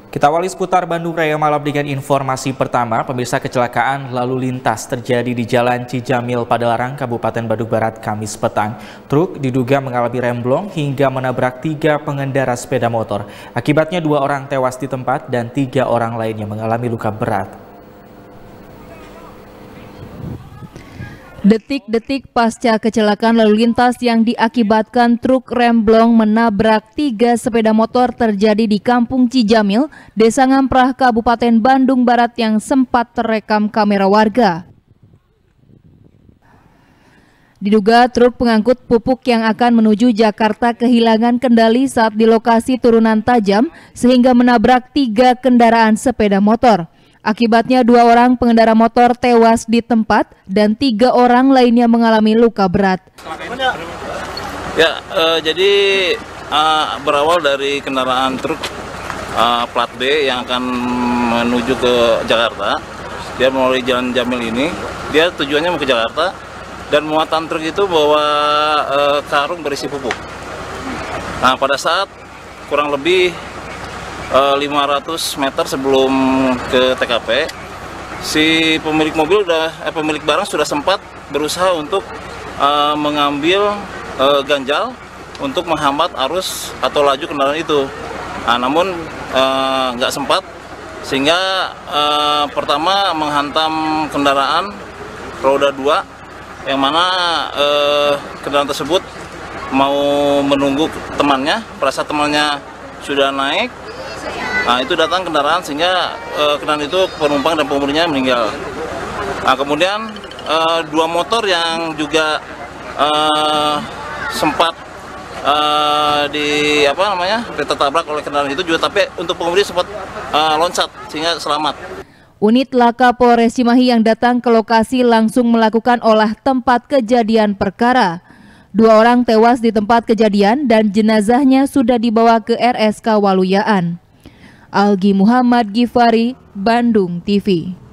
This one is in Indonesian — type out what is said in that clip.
Kita awali seputar Bandung Raya Malam dengan informasi pertama. Pemirsa, kecelakaan lalu lintas terjadi di Jalan Cijamil Padalarang, Kabupaten Bandung Barat, Kamis petang. Truk diduga mengalami remblong hingga menabrak 3 pengendara sepeda motor. Akibatnya 2 orang tewas di tempat dan 3 orang lainnya mengalami luka berat. Detik-detik pasca kecelakaan lalu lintas yang diakibatkan truk remblong menabrak 3 sepeda motor terjadi di Kampung Cijamil, Desa Ngamprah, Kabupaten Bandung Barat yang sempat terekam kamera warga. Diduga truk pengangkut pupuk yang akan menuju Jakarta kehilangan kendali saat di lokasi turunan tajam sehingga menabrak 3 kendaraan sepeda motor. Akibatnya 2 orang pengendara motor tewas di tempat dan 3 orang lainnya mengalami luka berat. Ya, jadi berawal dari kendaraan truk plat B yang akan menuju ke Jakarta. Dia melalui Jalan Jamil ini, dia tujuannya mau ke Jakarta dan muatan truk itu bawa karung berisi pupuk. Nah, pada saat kurang lebih 500 meter sebelum ke TKP, si pemilik mobil pemilik barang sudah sempat berusaha untuk mengambil ganjal untuk menghambat arus atau laju kendaraan itu. Nah, namun nggak sempat, sehingga pertama menghantam kendaraan roda 2 yang mana kendaraan tersebut mau menunggu temannya. Pada saat temannya sudah naik, nah itu datang kendaraan sehingga kendaraan itu penumpang dan pengemudinya meninggal. Nah, kemudian 2 motor yang juga sempat tertabrak oleh kendaraan itu juga, tapi untuk pengemudi sempat loncat sehingga selamat. Unit Laka Polres Cimahi yang datang ke lokasi langsung melakukan olah tempat kejadian perkara. 2 orang tewas di tempat kejadian dan jenazahnya sudah dibawa ke RSK Waluyaan. Algi Muhammad Gifari, Bandung TV.